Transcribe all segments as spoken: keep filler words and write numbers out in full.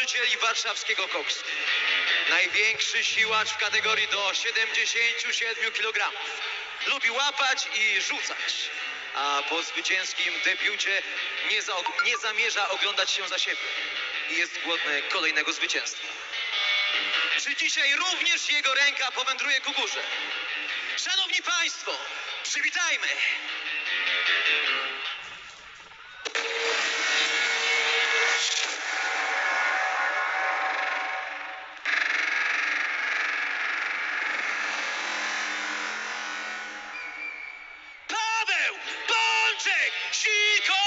założycieli warszawskiego koksu. Największy siłacz w kategorii do siedemdziesięciu siedmiu kilogramów. Lubi łapać i rzucać, a po zwycięskim debiucie nie, za, nie zamierza oglądać się za siebie i jest głodny kolejnego zwycięstwa. Czy dzisiaj również jego ręka powędruje ku górze? Szanowni Państwo, przywitajmy! Paweł Bączek Sikora!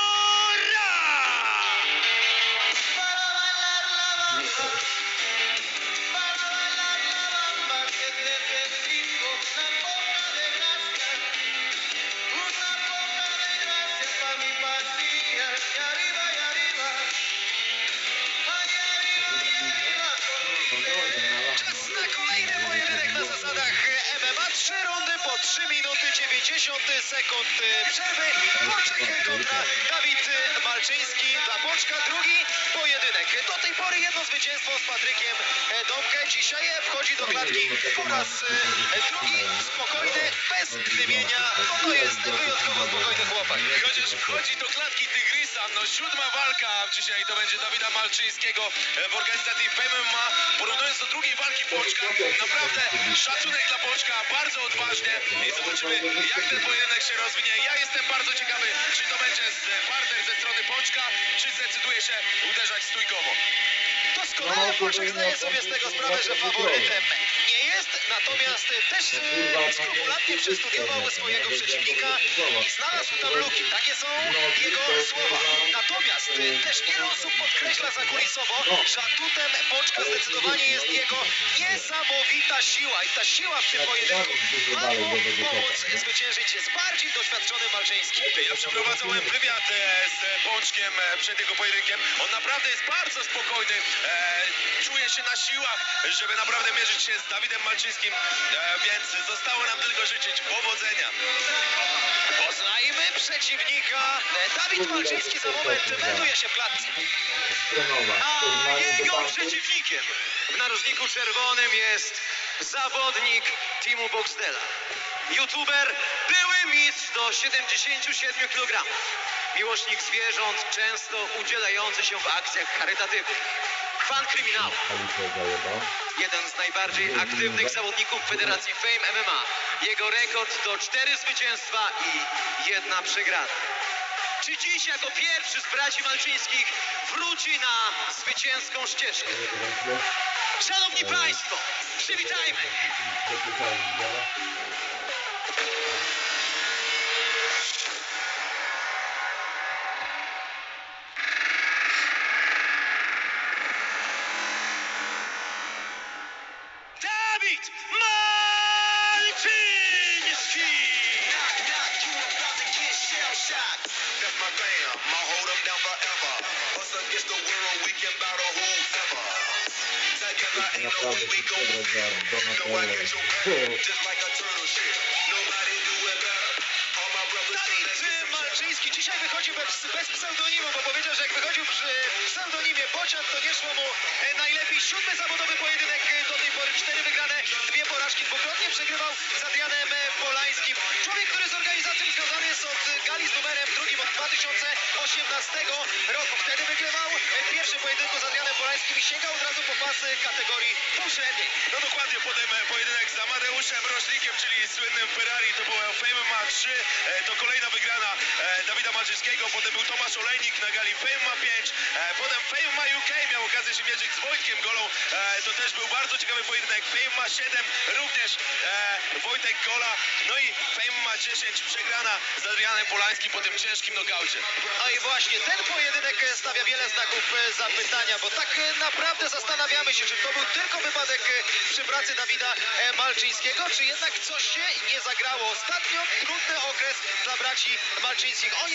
Czas na kolejny pojedynek na zasadach M M A. Trzy rundy po trzy minuty dziewięćdziesiąt sekund przerwy. Bączek kontra Dawid Malczyński. Dla Bączka drugi pojedynek. Do tej pory jedno zwycięstwo z Patrykiem Domkę. Dzisiaj wchodzi do klatki po raz drugi. Spokojny, bez gdymienia. To jest wyjątkowo spokojny chłopak. Chociaż wchodzi do klatki Tygrysa, no siódma walka dzisiaj to będzie Dawida Malczyńskiego w organizacji Fame M M A. Porównując do drugiej walki Bączka, naprawdę szacunek dla Bączka, bardzo odważnie i zobaczymy, jak ten pojedynek się rozwinie. Ja jestem bardzo ciekawy, czy to będzie parter ze strony Bączka, czy zdecyduje się uderzać stójkowo. Doskonale Bączek zdaje sobie z tego sprawę, że faworytem nie jest, natomiast też skrupulatnie przestudiował swojego przeciwnika i znalazł tam luki. Takie są jego słowa. Natomiast też wiele osób podkreśla zakulisowo, że atutem Bączka zdecydowanie jest jego niesamowita siła. I ta siła w tym pojedynku ma mu pomóc zwyciężyć z bardziej doświadczonym Malczyńskim. Ja przeprowadzałem wywiad e, z Bączkiem e, przed jego pojedynkiem. On naprawdę jest bardzo spokojny. E, czuje się na siłach, żeby naprawdę mierzyć się z Dawidem Malczyńskim. E, więc zostało nam tylko życzyć powodzenia. Poznajmy przeciwnika. Dawid Malczyński za moment melduje się w klatce. A jego przeciwnikiem w narożniku czerwonym jest zawodnik teamu Boxdela. YouTuber, były mistrz do siedemdziesięciu siedmiu kilogramów. Miłośnik zwierząt, często udzielający się w akcjach charytatywnych. Fan kryminału. Jeden z najbardziej aktywnych zawodników Federacji Fame M M A. Jego rekord to cztery zwycięstwa i jedna przegrana. Czy dziś jako pierwszy z braci Malczyńskich wróci na zwycięską ścieżkę? Szanowni Państwo, przywitajmy! Dawid Malczyński! That's my fam, I'll hold them down forever. Us against the world, we can battle whoever. Together ain't no way we gon' fit. No, I get your back, just like a turtle shit. Nobody do it better. All my brothers say let's get Dawid some Malczyński dzisiaj wychodzi bez, bez pseudonimu, bo powiedział, że jak wychodził przy pseudonimie Bocian, to nie szło mu e, najlepiej. Siódmy zawodowy pojedynek e, do tej pory, cztery wygrane, dwie porażki, dwukrotnie przegrywał z Adrianem e, Polańskim. Człowiek, który z organizacją związany jest od e, gali z numerem drugim od dwa tysiące osiemnastego roku. Wtedy wygrywał e, pierwszy pojedynku z Adrianem Polańskim i sięgał od razu po pasy kategorii półśredniej. No dokładnie, potem e, pojedynek z Amadeuszem Rożnikiem, czyli słynnym Ferrari, to było Fame M M A trzy, e, to kolejna wygrana e, Dawida Malczyńskiego, potem był Tomasz Olejnik na gali Fame M M A pięć, e, potem Fame M M A U K miał okazję się mierzyć z Wojtkiem Golą, e, to też był bardzo ciekawy pojedynek. Fame M M A siedem również e, Wojtek Gola, no i Fame M M A dziesięć przegrana z Adrianem Polańskim po tym ciężkim nokaucie. No i właśnie ten pojedynek stawia wiele znaków e, zapytania, bo tak e, naprawdę zastanawiamy się, czy to był tylko wypadek e, przy pracy Dawida e, Malczyńskiego, czy jednak coś się nie zagrało. Ostatnio trudny okres dla braci Malczyńskich. Oni sami pod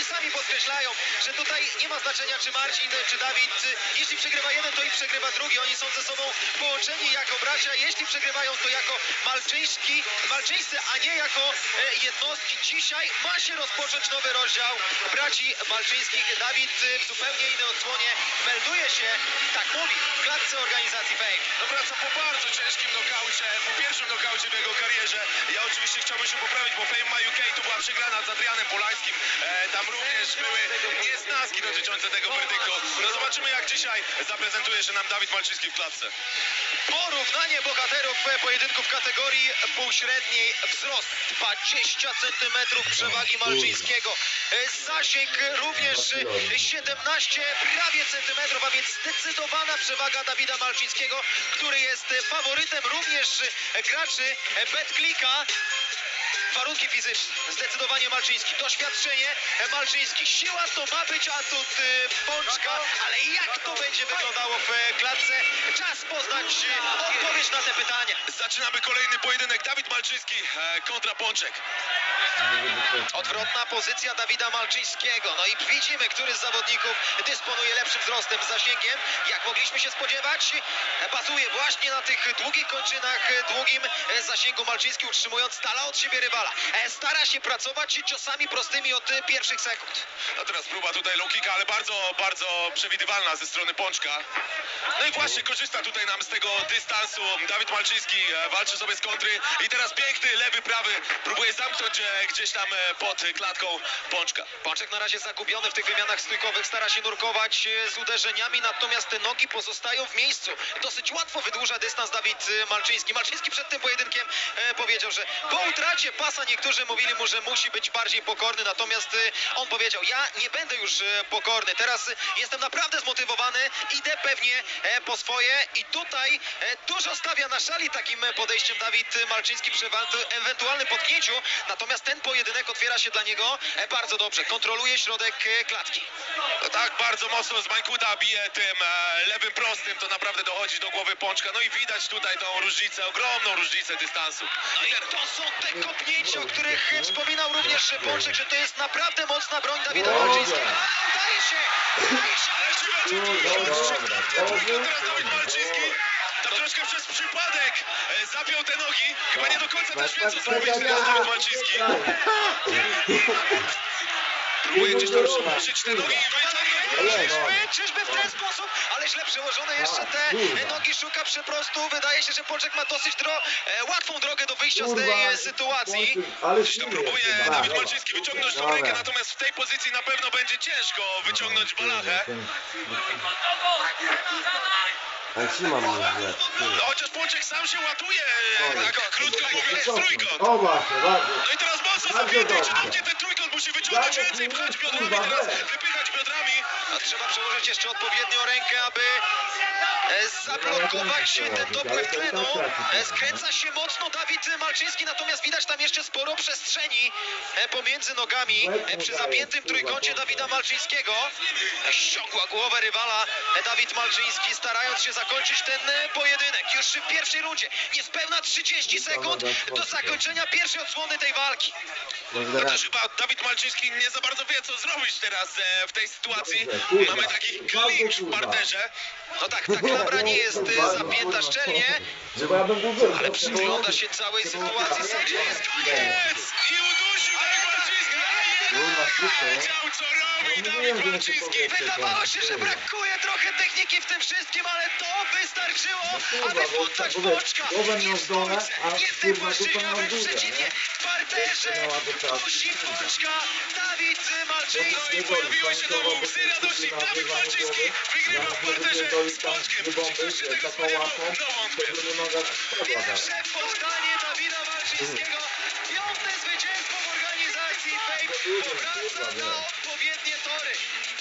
podkreślają, że tutaj nie ma znaczenia, czy Marcin, czy Dawid, jeśli przegrywa jeden, to i przegrywa drugi. Oni są ze sobą połączeni jako bracia. Jeśli przegrywają, to jako malczyński, malczyńscy, a nie jako e, jednostki. Dzisiaj ma się rozpocząć nowy rozdział braci malczyńskich. Dawid w zupełnie innej odsłonie melduje się, tak mówi, w klatce organizacji Fame. No wraca po bardzo ciężkim nokaucie, po pierwszym nokaucie w jego karierze. Ja oczywiście chciałbym się poprawić, bo Fame ma U K to była przegrana z Adrianem Polańskim. E, tam również były niesnaski dotyczące tego werdyktu. No zobaczymy, jak dzisiaj zaprezentuje się nam Dawid Malczyński w klatce. Porównanie bohaterów pojedynku w kategorii półśredniej. Wzrost dwadzieścia centymetrów przewagi Malczyńskiego. Zasięg również siedemnaście prawie centymetrów, a więc zdecydowana przewaga Dawida Malczyńskiego, który jest faworytem również graczy BetClicka. Warunki fizyczne, zdecydowanie Malczyński, doświadczenie Malczyński, siła to ma być atut y, Pączka, ale jak to będzie wyglądało w e, klatce? Czas poznać e, odpowiedź na te pytania. Zaczynamy kolejny pojedynek. Dawid Malczyński e, kontra Pączek. Odwrotna pozycja Dawida Malczyńskiego. No i widzimy, który z zawodników dysponuje lepszym wzrostem, zasięgiem. Jak mogliśmy się spodziewać, bazuje właśnie na tych długich kończynach, długim zasięgu. Malczyński, utrzymując stala od siebie rywala. Stara się pracować ciosami prostymi od pierwszych sekund. A teraz próba tutaj low kicka, ale bardzo, bardzo przewidywalna ze strony Pączka. No i właśnie korzysta tutaj nam z tego dystansu. Dawid Malczyński e, walczy sobie z kontry i teraz piękny lewy, prawy próbuje zamknąć e, gdzieś tam e, pod klatką Pączka. Pączek na razie zagubiony w tych wymianach stójkowych, stara się nurkować e, z uderzeniami, natomiast te nogi pozostają w miejscu. Dosyć łatwo wydłuża dystans Dawid e, Malczyński. Malczyński przed tym pojedynkiem e, powiedział, że po utracie pasa niektórzy mówili mu, że musi być bardziej pokorny, natomiast e, on powiedział, ja nie będę już e, pokorny, teraz e, jestem naprawdę zmotywowany, idę pewnie e, po swoje i tutaj e, dużo stawia na szali takim e, podejściem Dawid Malczyński przy ewentu- ewentualnym potknięciu, natomiast ten pojedynek otwiera się dla niego e, bardzo dobrze, kontroluje środek e, klatki. No tak, bardzo mocno z Mańkuta bije tym e, lewym prostym, to naprawdę dochodzi do głowy Pączka. No i widać tutaj tą różnicę, ogromną różnicę dystansu. No i to są te kopnięcia, o których e, wspominał również Pączek, że to jest naprawdę mocna broń Dawida Malczyńskiego. A, udaje się, udaje się. Teraz Dawid Malczyński tam troszkę przez przypadek e, zapiął te nogi. Chyba nie do końca też wie, co zrobić teraz Dawid Malczyński. Próbuje gdzieś tam przełożyć te nogi i wyciągnąć. Czyżby, czyżby w ten sposób, ale źle przełożone jeszcze te nogi, szuka przeprostu. Wydaje się, że Pączek ma dosyć dro e, łatwą drogę do wyjścia z tej e, sytuacji. Gdzieś tam próbuje Dawid Malczyński wyciągnąć tą rękę, natomiast w tej pozycji na pewno będzie ciężko wyciągnąć balachę. No chociaż Pączek sam się łatuje, jak krótko mówiąc, trójkąt. O właśnie, właśnie. No i teraz mocno zapięty, czy dobrze ten trójkąt musi wyciągnąć więcej, pchać biodrami, teraz wypychać biodrami. A trzeba przełożyć jeszcze odpowiednio rękę, aby e, zablokować ten dopływ tlenu. E, skręca się mocno Dawid Malczyński, natomiast widać tam jeszcze sporo przestrzeni e, pomiędzy nogami e, przy zapiętym trójkącie Dawida Malczyńskiego. E, ściągła głowę rywala e, Dawid Malczyński, starając się zakończyć ten e, pojedynek. Już w pierwszej rundzie, niespełna trzydzieści sekund do zakończenia pierwszej odsłony tej walki. No też chyba Dawid Malczyński nie za bardzo wie, co zrobić teraz e, w tej sytuacji. Mamy taki clinch w parterze. No tak, ta klamra nie jest e, zapięta szczelnie, Żeby ja bym był ale przygląda się całej sytuacji. Sędzia jest Koniec! I udusił Dawid Malczyński! Wiedział, co robi Dawid Malczyński! Wydawało się, że brakuje trochę techniki w tym wszystkim, ale to wystarczyło, aby poddać Pączka. Nie w stójce, nie w tej płaszczyźnie, a wręcz przeciwnie. W parterze dusi Pączka Dawid Malczyński. I pojawiły się nowe łzy radości. Dawid Malczyński wygrywa w parterze z Pączkiem. Czy ktoś się tego spodziewał? No wątpię. Pierwsze poddanie Dawida Malczyńskiego. Piąte zwycięstwo w organizacji Fame. Powraca na odpowiednie tory.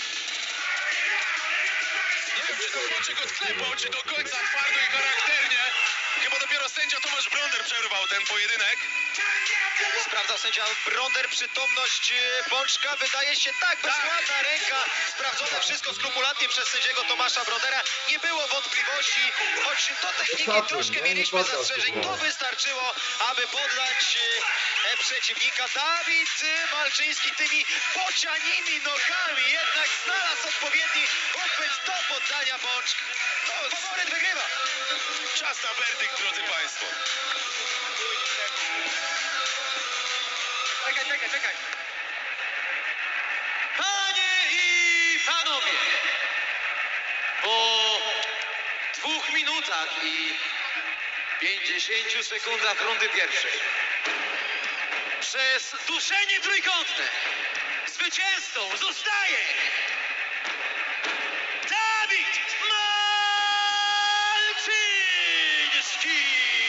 Nie wiem, czy to Pączek odklepał, czy do końca twardo i charakternie. Chyba dopiero sędzia Tomasz Bronder przerwał ten pojedynek. Sprawdza sędzia Bronder przytomność e, Pączka. Wydaje się tak, bezładna ręka. Sprawdzone wszystko skrupulatnie przez sędziego Tomasza Brondera. Nie było wątpliwości, choć do techniki troszkę mieliśmy zastrzeżeń. To wystarczyło, aby podlać e, przeciwnika. Dawid Malczyński tymi bocianimi nogami jednak znalazł odpowiedni uchwyt do poddania Pączka. No, faworyt wygrywa. Czas na werdykt, drodzy Państwo. Czekaj, czekaj, czekaj. Panie i panowie, po dwóch minutach i pięćdziesięciu sekundach rundy pierwszej przez duszenie trójkątne zwycięzcą zostaje Dawid Malczyński!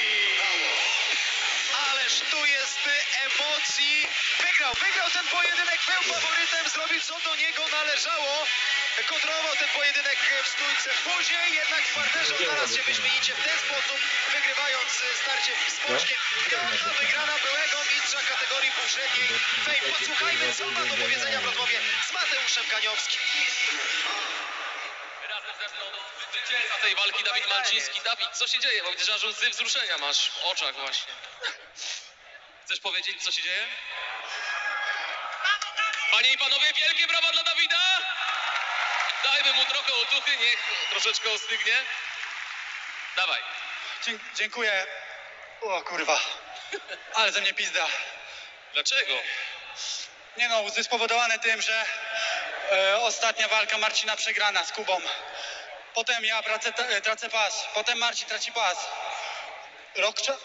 Ależ tu jest emocji. Wygrał, wygrał ten pojedynek, był faworytem, zrobił co do niego należało. Kontrolował ten pojedynek w stójce. Później jednak w parterze znalazł się wyśmienicie w ten sposób, wygrywając starcie z Pączkiem. Piąta wygrana byłego mistrza kategorii półśredniej Fame. Posłuchajmy, co ma do powiedzenia w rozmowie z Mateuszem Kaniowskim. Razem ze mną zwycięzca tej walki Dawid Malczyński. Dawid, co się dzieje? Bo widzę, że aż łzy wzruszenia masz w oczach właśnie. Chcesz powiedzieć, co się dzieje? Panie i panowie, wielkie brawa dla Dawida! Dajmy mu trochę otuchy, niech troszeczkę ostygnie. Dawaj. Dzie- dziękuję. O kurwa. Ale ze mnie pizda. Dlaczego? Nie no, łzy spowodowane tym, że e, ostatnia walka Marcina przegrana z Kubą. Potem ja tracę, e, tracę pas. Potem Marcin traci pas. Rok czasu...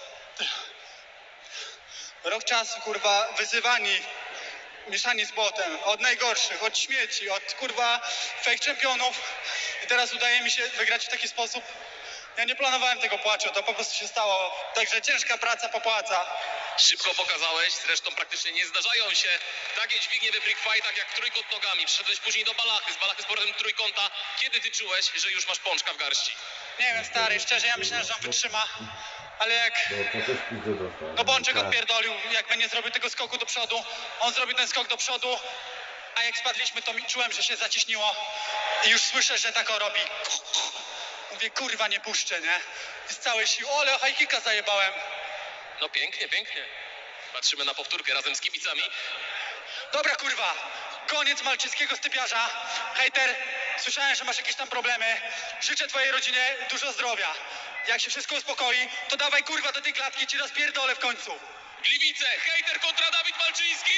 Rok czasu, kurwa, wyzywani, mieszani z botem, od najgorszych, od śmieci, od kurwa fake czempionów. I teraz udaje mi się wygrać w taki sposób. Ja nie planowałem tego płaczu, to po prostu się stało. Także ciężka praca popłaca. Szybko pokazałeś, zresztą praktycznie nie zdarzają się takie dźwignie we freak fightach jak trójkąt nogami. Przyszedłeś później do balachy, z balachy z powrotem trójkąta. Kiedy ty czułeś, że już masz Pączka w garści? Nie wiem, stary, szczerze, ja myślałem, że on wytrzyma. Ale jak no Pączek odpierdolił, jakby nie zrobił tego skoku do przodu, on zrobił ten skok do przodu, a jak spadliśmy, to mi czułem, że się zaciśniło i już słyszę, że tak o robi. Mówię, kurwa, nie puszczę, nie? I z całej siły, o, ale high kicka zajebałem. No pięknie, pięknie. Patrzymy na powtórkę razem z kibicami. Dobra, kurwa, koniec malczyńskiego stypiarza. Hejter, słyszałem, że masz jakieś tam problemy. Życzę twojej rodzinie dużo zdrowia. Jak się wszystko uspokoi, to dawaj, kurwa, do tej klatki, ci rozpierdolę w końcu. Gliwice, hejter kontra Dawid Malczyński.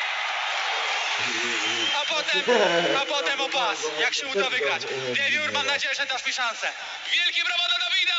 A potem, a potem o pas, jak się uda wygrać. Wiewiór, mam nadzieję, że dasz mi szansę. Wielkie brawa dla Dawida!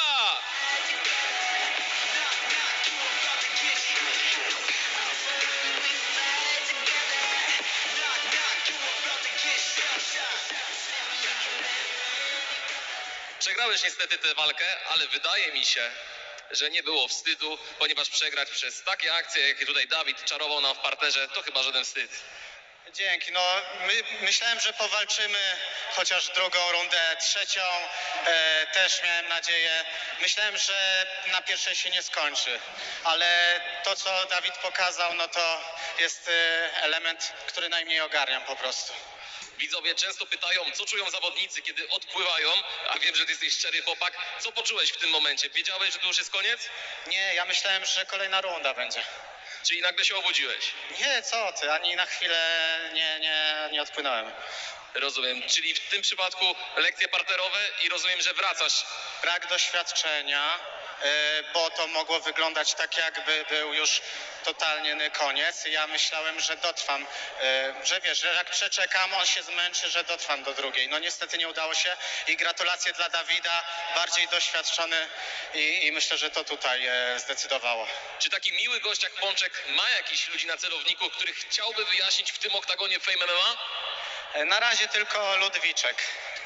Przegrałeś niestety tę walkę, ale wydaje mi się, że nie było wstydu, ponieważ przegrać przez takie akcje, jakie tutaj Dawid czarował nam w parterze, to chyba żaden wstyd. Dzięki. No, my, myślałem, że powalczymy chociaż drugą rundę, trzecią e, też miałem nadzieję. Myślałem, że na pierwszej się nie skończy, ale to, co Dawid pokazał, no to jest e, element, który najmniej ogarniam po prostu. Widzowie często pytają, co czują zawodnicy, kiedy odpływają, a wiem, że ty jesteś szczery chłopak. Co poczułeś w tym momencie? Wiedziałeś, że to już jest koniec? Nie, ja myślałem, że kolejna runda będzie. Czyli nagle się obudziłeś? Nie, co ty, ani na chwilę nie, nie, nie odpłynąłem. Rozumiem. Czyli w tym przypadku lekcje parterowe i rozumiem, że wracasz. Brak doświadczenia, y, bo to mogło wyglądać tak, jakby był już totalny koniec. Ja myślałem, że dotrwam, y, że wiesz, że jak przeczekam, on się zmęczy, że dotrwam do drugiej. No niestety nie udało się i gratulacje dla Dawida, bardziej doświadczony i, i myślę, że to tutaj y, zdecydowało. Czy taki miły gość jak Pączek ma jakichś ludzi na celowniku, których chciałby wyjaśnić w tym oktagonie Fame M M A? Y, na razie tylko Ludwiczek.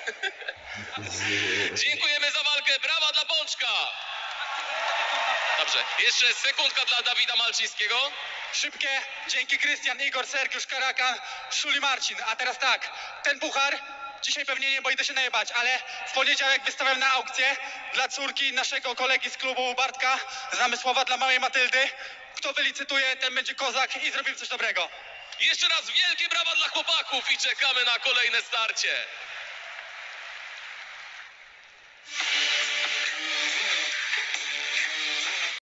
Dziękujemy za walkę. Brawa dla Pączka! Dobrze, jeszcze sekundka dla Dawida Malczyńskiego. Szybkie, dzięki Krystian, Igor, Sergiusz, Karakan, Szuli, Marcin. A teraz tak, ten puchar Dzisiaj pewnie nie, bo idę się najebać, ale w poniedziałek wystawiam na aukcję dla córki naszego kolegi z klubu Bartka, znamy słowa dla małej Matyldy. Kto wylicytuje, ten będzie kozak i zrobimy coś dobrego. Jeszcze raz wielkie brawa dla chłopaków i czekamy na kolejne starcie.